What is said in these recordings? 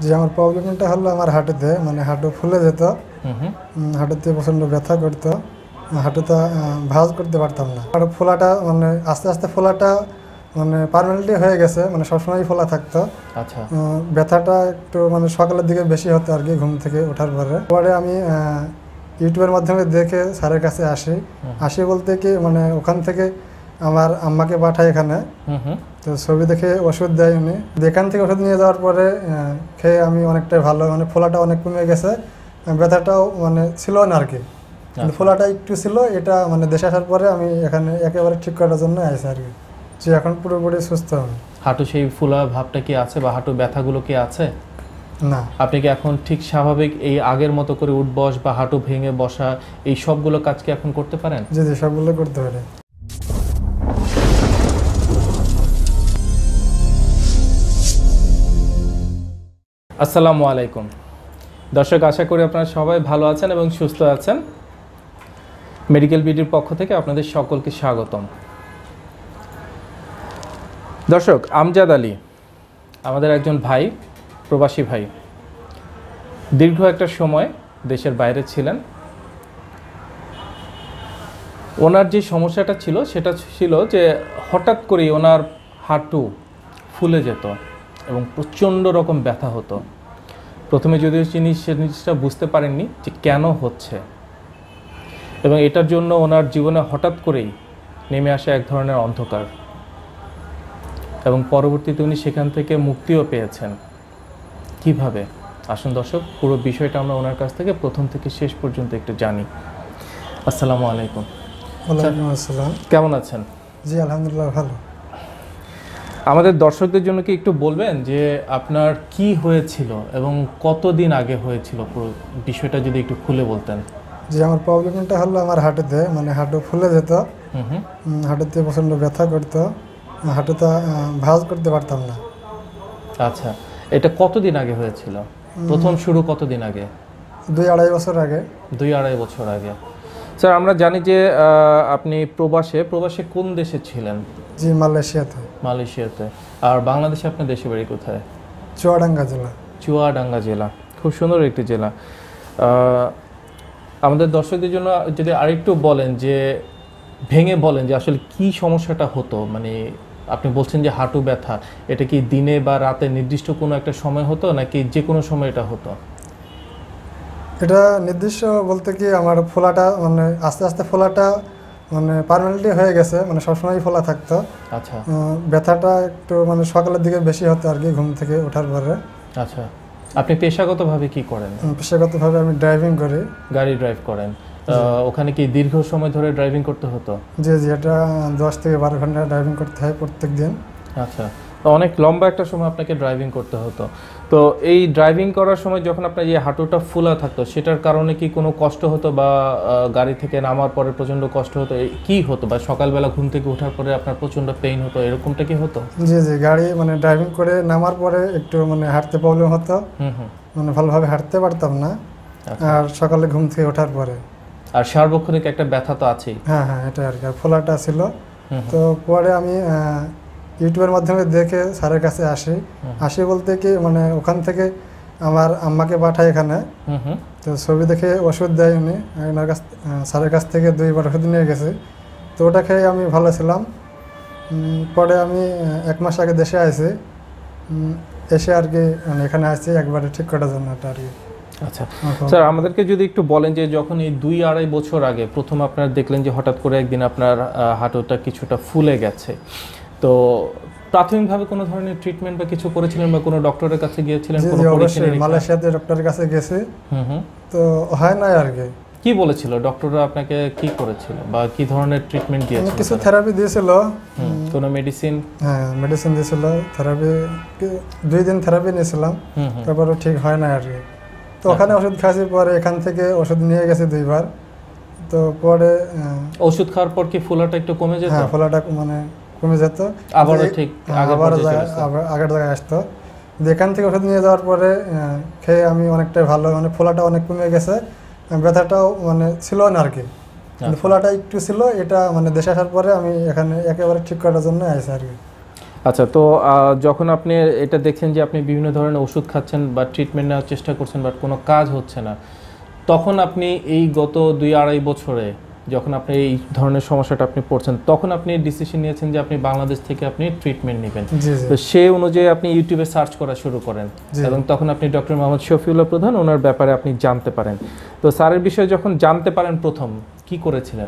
যে আমার প্রবলেমটা হলো আমার হাঁটুতে, মানে হাঁটু ফুলে যেত। হাঁটুতে প্রচণ্ড ব্যথা করতো, হাঁটুটা ভাঁজ করতে পারতাম না। আর ফোলাটা মানে আস্তে আস্তে ফোলাটা মানে পার্মানেন্টলি হয়ে গেছে, মানে সবসময় ফোলা থাকতো। আচ্ছা। ব্যথাটা একটু মানে সকালের দিকে বেশি হতো আর কি, ঘুম থেকে ওঠার পরে আমি ইউটিউবের মাধ্যমে দেখে স্যারের কাছে আসি বলতে কি মানে ওখান থেকে আমার আম্মাকে পাঠায় এখানে। তো ছবি দেখে ওষুধ দেয় উনি। এখান থেকে ওষুধ নিয়ে যাওয়ার পরে খেয়ে আমি অনেকটাই ভালো, মানে ফোলাটা অনেক কমে গেছে, ব্যথাটাও মানে ছিল না আর কি। ফোলাটা একটু ছিল, এটা মানে দেশে আসার পরে আমি এখানে একেবারে ঠিক করার জন্য আসি আর কি, যে এখন পুরোপুরি সুস্থ আমি। হাঁটু সেই ফোলা ভাবটা কি আছে বা হাঁটু ব্যথাগুলো কি আছে? না। আপনি কি এখন ঠিক স্বাভাবিক এই আগের মতো করে উঠ বস বা হাঁটু ভেঙে বসা এই সবগুলো কাজ কি এখন করতে পারেন? জি জি, সবগুলো করতে পারি। আসসালামু আলাইকুম দর্শক, আশা করি আপনারা সবাই ভালো আছেন এবং সুস্থ আছেন। মেডিকেল বিডির পক্ষ থেকে আপনাদের সকলকে স্বাগতম। দর্শক, আমজাদ আলী আমাদের একজন ভাই, প্রবাসী ভাই, দীর্ঘ একটা সময় দেশের বাইরে ছিলেন। ওনার যে সমস্যাটা ছিল সেটা ছিল যে হঠাৎ করেই ওনার হাঁটু ফুলে যেত এবং প্রচণ্ড রকম ব্যথা হতো। প্রথমে যদিও তিনি সে জিনিসটা বুঝতে পারেননি যে কেন হচ্ছে, এবং এটার জন্য ওনার জীবনে হঠাৎ করেই নেমে আসে এক ধরনের অন্ধকার, এবং পরবর্তীতে উনি সেখান থেকে মুক্তিও পেয়েছেন। কিভাবে? আসুন দর্শক, পুরো বিষয়টা আমরা ওনার কাছ থেকে প্রথম থেকে শেষ পর্যন্ত একটু জানি। আসসালামু আলাইকুম। ওয়ালাইকুম আসসালাম। কেমন আছেন? জি আলহামদুলিল্লাহ ভালো। আমাদের দর্শকদের জন্য কি একটু বলবেন যে আপনার কি হয়েছিল এবং কতদিন আগে হয়েছিল, পুরো বিষয়টা যদি একটু খুলে বলতেন। যে আমার প্রবলেমটা হলো আমার হাঁটুতে, মানে হাঁটু ফুলে যেত। হাঁটুতে প্রচণ্ড ব্যথা করতো, হাঁটুটা ভাঁজ করতে পারতাম না। আচ্ছা, এটা কতদিন আগে হয়েছিল? প্রথম শুরু কতদিন আগে? 2-2.5 বছর আগে। 2-2.5 বছর আগে। স্যার, আমরা জানি যে আপনি প্রবাসে কোন দেশে ছিলেন? জি মালয়েশিয়াতে। মালয়েশিয়াতে। আর বাংলাদেশে আপনার দেশে বাড়ি কোথায়? চুয়াডাঙ্গা জেলা। চুয়াডাঙ্গা জেলা, খুব সুন্দর একটি জেলা। আমাদের দর্শকদের জন্য যদি আরেকটু বলেন যে ভেঙে বলেন যে আসলে কি সমস্যাটা হতো। মানে আপনি বলছেন যে হাঁটু ব্যথা, এটা কি দিনে বা রাতে নির্দিষ্ট কোনো একটা সময় হতো নাকি যে কোনো সময় এটা হতো? এটা নির্দিষ্ট বলতে কি আমার ফোলাটা মানে আস্তে আস্তে ফোলাটা মানে পার্মানেন্টলি হয়ে গেছে, মানে সবসময় ফোলা থাকতো। আচ্ছা। ব্যথাটা একটু মানে সকালের দিকে বেশি হতো আর কি, ঘুম থেকে ওঠার পরে। আচ্ছা, আপনি পেশাগতভাবে কি করেন? পেশাগতভাবে আমি ড্রাইভিং করি। গাড়ি ড্রাইভ করেন? ওখানে কি দীর্ঘ সময় ধরে ড্রাইভিং করতে হতো? জি জি, এটা 10 থেকে 12 ঘন্টা ড্রাইভিং করতে হয় প্রত্যেক দিন। আচ্ছা, অনেক লম্বা একটা সময় আপনাকে ড্রাইভিং করতে হতো। তো এই ড্রাইভিং করার সময় যখন আপনার এই হাঁটুটা ফুলা থাকতো, সেটার কারণে কি কোনো কষ্ট হতো বা গাড়ি থেকে নামার পরে প্রচণ্ড কষ্ট হতো? কি হতো? বা সকালবেলা ঘুম থেকে ওঠার পরে আপনার প্রচণ্ড পেইন হতো, এরকমটা কি হতো? জি জি, গাড়ি মানে ড্রাইভিং করে নামার পরে একটু মানে হাঁটতে প্রবলেম হতো, মানে ভালোভাবে হাঁটতে পারতাম না। আর সকালে ঘুম থেকে ওঠার পরে আর সার্বক্ষণিক একটা ব্যথা তো আছেই। হ্যাঁ হ্যাঁ, এটা আর কি, ফোলাটা ছিল। তো পরে আমি ইউটিউবের মাধ্যমে দেখে স্যারের কাছে আসি বলতে কি মানে ওখান থেকে আমার আম্মাকে পাঠায় এখানে। তো ছবি দেখে ওষুধ দেয় উনি, ওনার কাছ স্যারের কাছ থেকে 2বার ওষুধ নিয়ে গেছি। তো ওটা খেয়ে আমি ভালো ছিলাম। পরে আমি 1 মাস আগে দেশে আসি, এসে আর কি মানে এখানে আসছি একবারে ঠিক করার জন্য এটা আর কি। আচ্ছা স্যার, আমাদেরকে যদি একটু বলেন যে যখন এই 2-2.5 বছর আগে প্রথম আপনারা দেখলেন যে হঠাৎ করে একদিন আপনার হাঁটুটা কিছুটা ফুলে গেছে, তো প্রাথমিকভাবে কোনো ধরনের ট্রিটমেন্ট বা কিছু করেছিলেন বা কোনো ডক্টরের কাছে গিয়েছিলেন? কোনো পরীক্ষা? মালয়েশিয়াতে ডক্টরের কাছে গেছি, তো হয় না আর কি। কি বলেছিল ডক্টররা? আপনাকে কি করেছিল বা কি ধরনের ট্রিটমেন্ট দিয়েছিল? কিছু থেরাপি দিয়েছিল। কোনো মেডিসিন? হ্যাঁ, মেডিসিন দিয়েছিল। থেরাপি 2 দিন থেরাপি নিয়েছিলাম, তারপরে ঠিক হয় না আর কি। তো ওখানে ওষুধ খাইছি, পরে এখান থেকে ওষুধ নিয়ে গেছি 2বার। তো পরে ওষুধ খাওয়ার পর কি ফোলাটা একটু কমে যেত? হ্যাঁ, ফোলাটা মানে কমে যেত, আবারও ঠিক আগের জায়গায় আসতো। এখান থেকে ওষুধ নিয়ে যাওয়ার পরে খেয়ে আমি অনেকটাই ভালো, মানে ফোলাটা অনেক কমে গেছে, ব্যথাটাও মানে ছিল না আর কি। ফোলাটা একটু ছিল, এটা মানে দেশে আসার পরে আমি এখানে একেবারে ঠিক করার জন্য আসি আর কি। আচ্ছা, তো যখন আপনি এটা দেখছেন যে আপনি বিভিন্ন ধরনের ওষুধ খাচ্ছেন বা ট্রিটমেন্ট নেওয়ার চেষ্টা করছেন বাট কোনো কাজ হচ্ছে না, তখন আপনি এই গত 2-2.5 বছরে যখন আপনি এই ধরনের সমস্যাটা আপনি পড়ছেন, তখন আপনি ডিসিশন নিয়েছেন যে আপনি বাংলাদেশ থেকে আপনি ট্রিটমেন্ট নেবেন। তো সেই অনুযায়ী আপনি ইউটিউবে সার্চ করা শুরু করেন এবং তখন আপনি ডক্টর মোহাম্মদ শফিউল্লাহ প্রধান ওনার ব্যাপারে আপনি জানতে পারেন। তো স্যারের বিষয়ে যখন জানতে পারেন প্রথম কি করেছিলেন?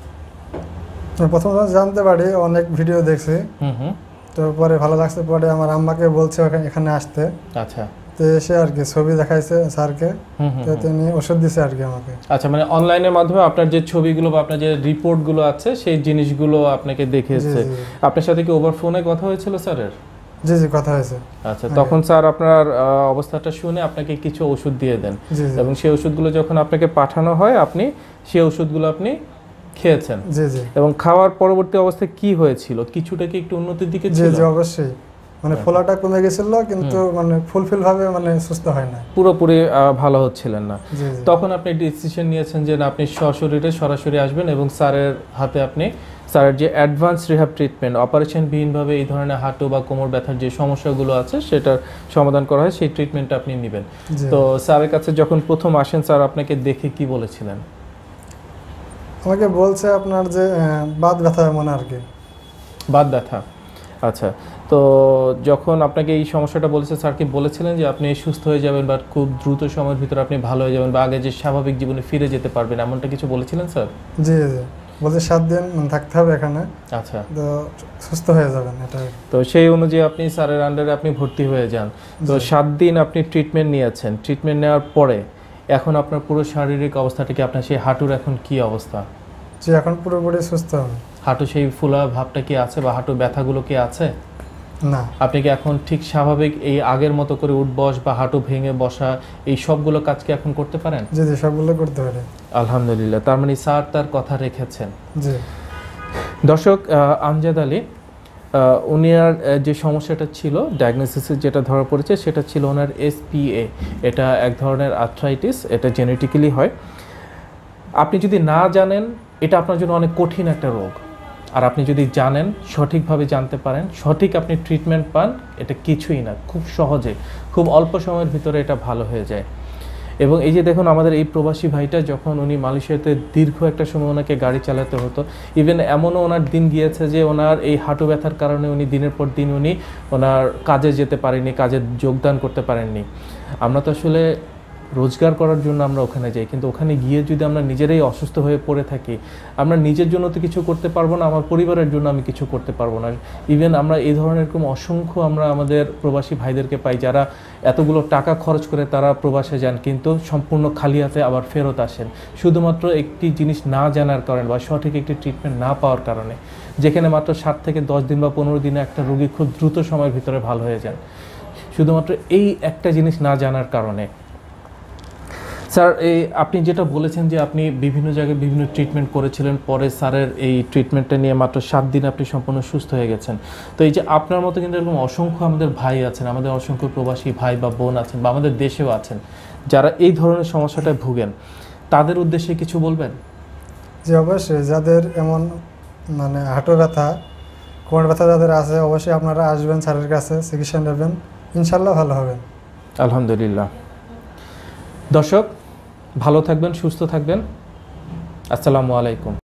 প্রথম জানতে পারি, অনেক ভিডিও দেখছি, তো পরে ভালো লাগছে, পরে আমার আম্মাকে বলছে এখানে আসতে। আচ্ছা, তো এসে আর কি ছবি দেখাইছে স্যারকে, তো তিনি ওষুধ দিছে আর কি আমাকে। আচ্ছা, মানে অনলাইনের মাধ্যমে আপনার যে ছবিগুলো বা আপনার যে রিপোর্টগুলো আছে সেই জিনিসগুলো আপনাকে দেখিয়েছে। আপনার সাথে কি ওভার ফোনে কথা হয়েছিল স্যারের? জি জি, কথা হয়েছে। আচ্ছা, তখন স্যার আপনার অবস্থাটা শুনে আপনাকে কিছু ওষুধ দিয়ে দেন এবং সেই ওষুধগুলো যখন আপনাকে পাঠানো হয় আপনি সেই ওষুধগুলো আপনি খেয়েছেন। জি জি। এবং খাওয়ার পরবর্তী অবস্থায় কি হয়েছিল? কিছুটা কি একটু উন্নতির দিকে ছিল? জি জি, অবশ্যই। মানে ফোলাটা কমে গেছিল, কিন্তু মানে ফুলফিল ভাবে মানে সুস্থ হয় না, পুরোপুরি ভালো হচ্ছিলেন না। তখন আপনি ডিসিশন নিয়েছেন যে না, আপনি সশরীরে সরাসরি আসবেন এবং স্যারের হাতে আপনি স্যারের যে অ্যাডভান্স রিহ্যাব ট্রিটমেন্ট, অপারেশনবিহীনভাবে এই ধরনের হাঁটু বা কোমর ব্যথার যে সমস্যাগুলো আছে সেটার সমাধান করা হয়, সেই ট্রিটমেন্টটা আপনি নেবেন। তো স্যারের কাছে যখন প্রথম আসেন, স্যার আপনাকে দেখে কি বলেছিলেন? আমাকে বলছে আপনার যে বাত ব্যথা মনে আর কি। বাত ব্যথা, আচ্ছা। তো যখন আপনাকে এই সমস্যাটা বলেছে, স্যার কি বলেছিলেন যে আপনি সুস্থ হয়ে যাবেন বা খুব দ্রুত সময়ের ভিতরে আপনি ভালো হয়ে যাবেন বা আগে যে স্বাভাবিক জীবনে ফিরে যেতে পারবেন, এমনটা কিছু বলেছিলেন স্যার? জি জি, বলছে 7 দিন থাকতে হবে এখানে, আচ্ছা, তো সুস্থ হয়ে যাবেন এটা। তো সেই অনুযায়ী আপনি স্যারের আন্ডারে আপনি ভর্তি হয়ে যান। তো 7 দিন আপনি ট্রিটমেন্ট নিয়েছেন। ট্রিটমেন্ট নেওয়ার পরে এখন আপনার পুরো শারীরিক অবস্থাটা কি, আপনার সেই হাঁটুর এখন কি অবস্থা? জি, এখন পুরোপুরি সুস্থ হবে। হাঁটু সেই ফুলা ভাবটা কি আছে বা হাঁটুর ব্যথাগুলো কি আছে? না। আপনি কি এখন ঠিক স্বাভাবিক এই আগের মতো করে উঠবস বা হাঁটু ভেঙে বসা এই সবগুলো কাজ কি এখন করতে পারেন? জি জি, সবগুলো করতে পারি। আলহামদুলিল্লাহ, তার মানে স্যার তার কথা রেখেছেন। জি। দর্শক, আমজাদ আলী উনার যে সমস্যাটা ছিল, ডায়াগনোসিসে যেটা ধরা পড়েছে সেটা ছিল ওনার SPA। এটা এক ধরনের আর্থ্রাইটিস, এটা জেনেটিক্যালি হয়। আপনি যদি না জানেন, এটা আপনার জন্য অনেক কঠিন একটা রোগ। আর আপনি যদি জানেন, সঠিকভাবে জানতে পারেন, সঠিক আপনি ট্রিটমেন্ট পান, এটা কিছুই না, খুব সহজে খুব অল্প সময়ের ভিতরে এটা ভালো হয়ে যায়। এবং এই যে দেখুন আমাদের এই প্রবাসী ভাইটা, যখন উনি মালয়েশিয়াতে দীর্ঘ একটা সময় ওনাকে গাড়ি চালাতে হতো, ইভেন এমনও ওনার দিন গিয়েছে যে ওনার এই হাঁটু ব্যথার কারণে উনি দিনের পর দিন উনি ওনার কাজে যেতে পারেননি, কাজে যোগদান করতে পারেননি। আমরা তো আসলে রোজগার করার জন্য আমরা ওখানে যাই, কিন্তু ওখানে গিয়ে যদি আমরা নিজেরাই অসুস্থ হয়ে পড়ে থাকি, আমরা নিজের জন্য তো কিছু করতে পারবো না, আমার পরিবারের জন্য আমি কিছু করতে পারবো না। ইভেন আমরা এই ধরনের এরকম অসংখ্য আমরা আমাদের প্রবাসী ভাইদেরকে পাই যারা এতগুলো টাকা খরচ করে তারা প্রবাসে যান, কিন্তু সম্পূর্ণ খালি হাতে আবার ফেরত আসেন, শুধুমাত্র একটি জিনিস না জানার কারণে বা সঠিক একটি ট্রিটমেন্ট না পাওয়ার কারণে। যেখানে মাত্র 7 থেকে 10 দিন বা 15 দিনে একটা রোগী খুব দ্রুত সময়ের ভিতরে ভালো হয়ে যান, শুধুমাত্র এই একটা জিনিস না জানার কারণে। স্যার, এই আপনি যেটা বলেছেন যে আপনি বিভিন্ন জায়গায় বিভিন্ন ট্রিটমেন্ট করেছিলেন, পরে স্যারের এই ট্রিটমেন্টটা নিয়ে মাত্র 7 দিন আপনি সম্পূর্ণ সুস্থ হয়ে গেছেন। তো এই যে আপনার মতো কিন্তু এরকম অসংখ্য আমাদের ভাই আছেন, আমাদের অসংখ্য প্রবাসী ভাই বা বোন আছেন বা আমাদের দেশেও আছেন যারা এই ধরনের সমস্যাটায় ভুগেন, তাদের উদ্দেশ্যে কিছু বলবেন? জি অবশ্যই, যাদের এমন মানে হাঁটু ব্যথা, কোমর ব্যথা যাদের আছে, অবশ্যই আপনারা আসবেন স্যারের কাছে, চিকিৎসা নেবেন, ইনশাল্লাহ ভালো হবেন। আলহামদুলিল্লাহ। দর্শক, ভালো থাকবেন, সুস্থ থাকবেন। আসসালামু আলাইকুম।